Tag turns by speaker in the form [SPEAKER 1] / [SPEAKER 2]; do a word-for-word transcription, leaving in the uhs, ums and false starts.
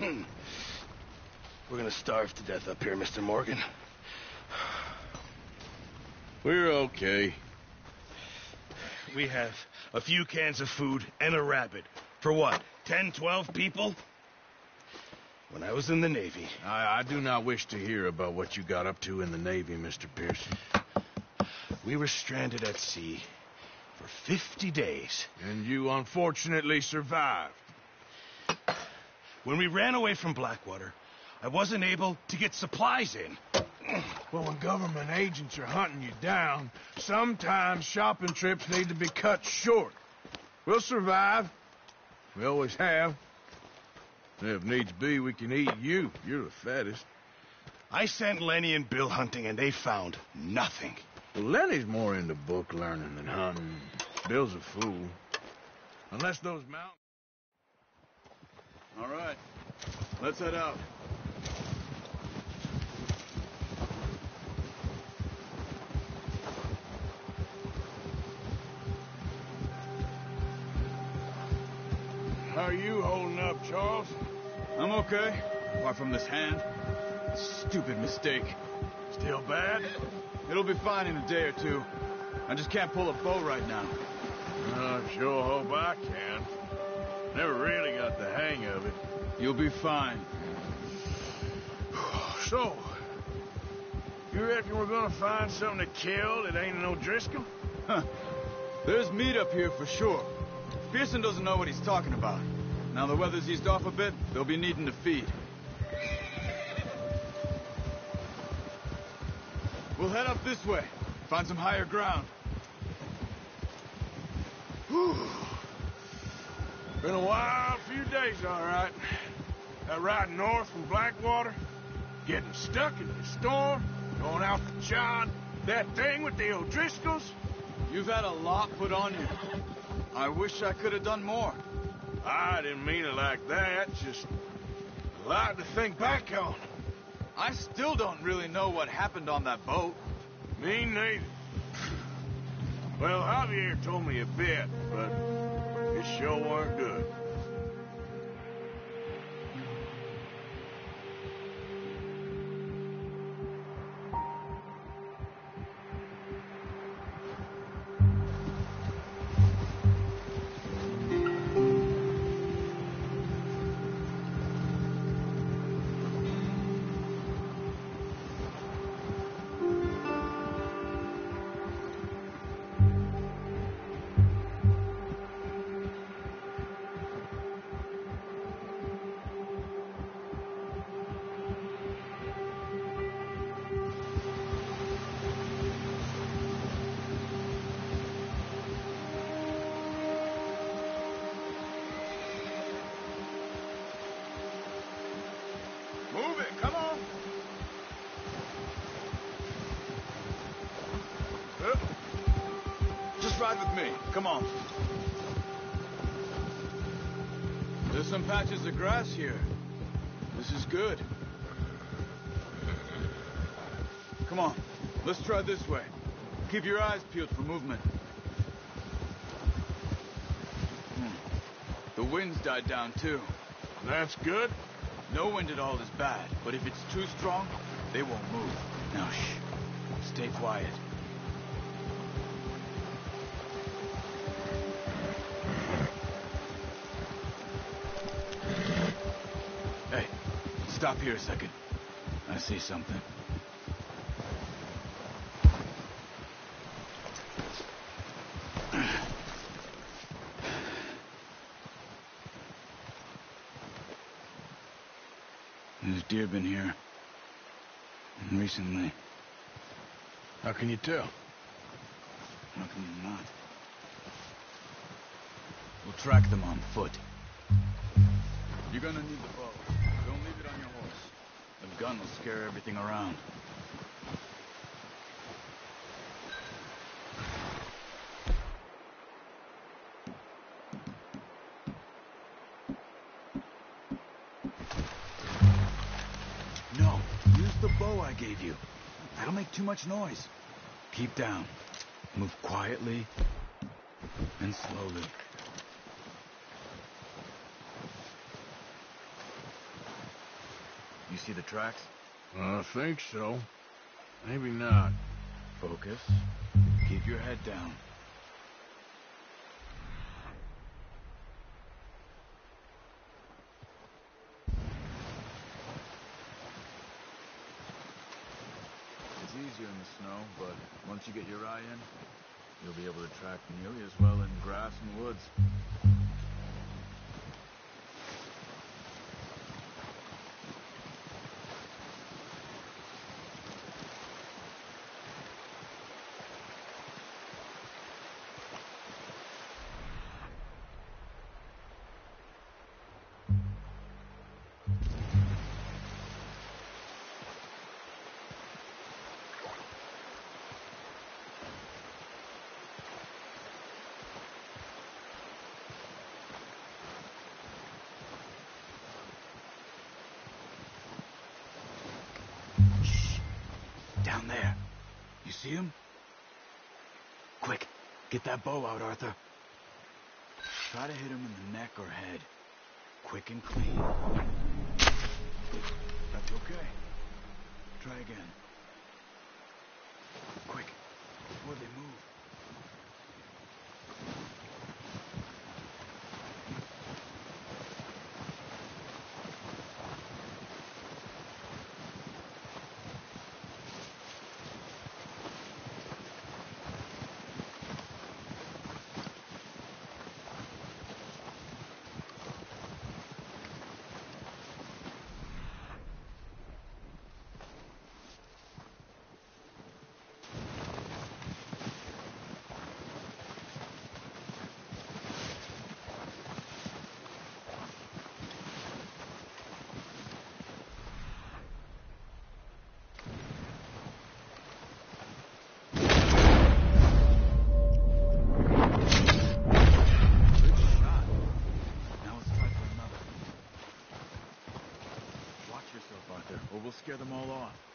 [SPEAKER 1] We're gonna starve to death up here, Mister Morgan.
[SPEAKER 2] We're okay.
[SPEAKER 1] We have a few cans of food and a rabbit. For what, ten, twelve people? When I was in the Navy...
[SPEAKER 2] I, I do not wish to hear about what you got up to in the Navy, Mister Pearson.
[SPEAKER 1] We were stranded at sea for fifty days.
[SPEAKER 2] And you unfortunately survived.
[SPEAKER 1] When we ran away from Blackwater, I wasn't able to get supplies in.
[SPEAKER 2] Well, when government agents are hunting you down, sometimes shopping trips need to be cut short. We'll survive. We always have. If needs be, we can eat you. You're the fattest.
[SPEAKER 1] I sent Lenny and Bill hunting, and they found nothing.
[SPEAKER 2] Well, Lenny's more into book learning than hunting. Bill's a fool. Unless those mountains...
[SPEAKER 3] All right. Let's head out.
[SPEAKER 2] How are you holding up, Charles?
[SPEAKER 3] I'm okay, apart from this hand. Stupid mistake.
[SPEAKER 2] Still bad?
[SPEAKER 3] It'll be fine in a day or two. I just can't pull a bow right now.
[SPEAKER 2] I sure hope I can. Never really got the hang of it.
[SPEAKER 3] You'll be fine.
[SPEAKER 2] So, you reckon we're gonna find something to kill that ain't no Driscoll?
[SPEAKER 3] Huh. There's meat up here for sure. Pearson doesn't know what he's talking about. Now the weather's eased off a bit, they'll be needing to feed. We'll head up this way, find some higher ground.
[SPEAKER 2] Whew. Been a wild few days, all right. That ride north from Blackwater, getting stuck in the storm, going out to John, that thing with the O'Driscolls.
[SPEAKER 3] You've had a lot put on you. I wish I could have done more.
[SPEAKER 2] I didn't mean it like that, just a lot to think back on.
[SPEAKER 3] I still don't really know what happened on that boat.
[SPEAKER 2] Me neither. Well, Javier told me a bit, but it sure weren't good. Move it, come on.
[SPEAKER 3] Huh? Just ride with me, come on. There's some patches of grass here. This is good. Come on, let's try this way. Keep your eyes peeled for movement. Hmm. The wind's died down too.
[SPEAKER 2] That's good.
[SPEAKER 3] No wind at all is bad, but if it's too strong, they won't move. Now, shh. Stay quiet. Hey, stop here a second. I see something. There's deer been here. Recently.
[SPEAKER 2] How can you tell?
[SPEAKER 3] How can you not? We'll track them on foot. You're gonna need the bow. Don't leave it on your horse. The gun will scare everything around. No, use the bow I gave you. That'll make too much noise. Keep down. Move quietly and slowly. You see the tracks?
[SPEAKER 2] I think so. Maybe not.
[SPEAKER 3] Focus. Keep your head down. It's easier in the snow, but once you get your eye in, you'll be able to track nearly as well in grass and woods. Down there. You see him? Quick, get that bow out, Arthur. Try to hit him in the neck or head. Quick and clean. That's okay. Try again. Quick, before they move. Or we'll scare them all off.